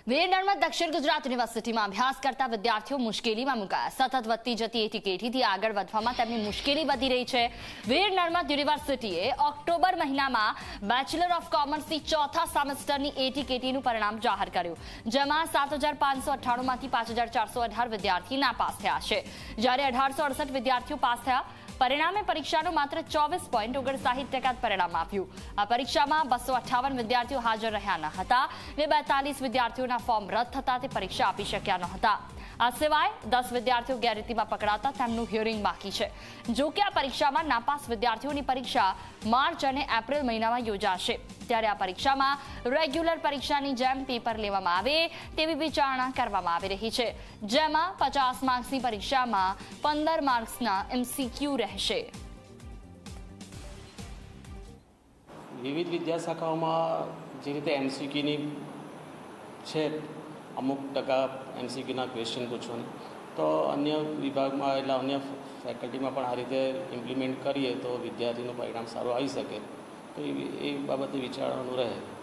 વેરનરમાં દક્ષિણ ગુજરાત યુનિવર્સિટીમાં અભ્યાસ કરતા વિદ્યાર્થીઓ મુશ્કેલીમાં મુકાયા. સતત વધતી જતી એટીકેટીથી આગળ વધવામાં તેમની મુશ્કેલી વધી રહી છે. વેરનર્મદ યુનિવર્સિટીએ ઓક્ટોબર મહિનામાં બેચલર ઓફ કોમર્સની ચોથા સેમેસ્ટરની એટીકેટીનું પરિણામ જાહેર કર્યું, જેમાં 7,598માંથી 5,418 વિદ્યાર્થી નાપાસ થયા છે, જ્યારે 1,868 વિદ્યાર્થીઓ પાસ થયા. પરિણામે પરીક્ષાનું માત્ર 24.59% પરિણામ આપ્યું. આ પરીક્ષામાં 258 વિદ્યાર્થીઓ હાજર રહ્યા ન હતા અને 42 વિદ્યાર્થીઓના ફોર્મ રદ થતા તે પરીક્ષા આપી શક્યા ન હતા. આ સિવાય 10 વિદ્યાર્થીઓ ગેરરીતિમાં પકડાતા તેમનું હિયરિંગ બાકી છે. જો કે આ પરીક્ષામાં નાપાસ વિદ્યાર્થીઓની પરીક્ષા માર્ચ અને એપ્રિલ મહિનામાં યોજાશે, ત્યારે આ પરીક્ષામાં રેગ્યુલર પરીક્ષાની જેમ પેપર લેવામાં આવે તેવી વિચારણા કરવામાં આવી રહી છે, જેમાં 50 માર્ક્સની પરીક્ષામાં 15 માર્ક્સના MCQ રહેશે. વિવિધ વિદ્યાશાખાઓમાં જે રીતે MCQની છે, અમુક ટકા MCQના ક્વેશ્ચન પૂછવાની, તો અન્ય વિભાગમાં એટલે અન્ય ફેકલ્ટીમાં પણ આ રીતે ઇમ્પ્લિમેન્ટ કરીએ તો વિદ્યાર્થીનું પરિણામ સારું આવી શકે, તો એ બાબતે વિચારવાનું રહે.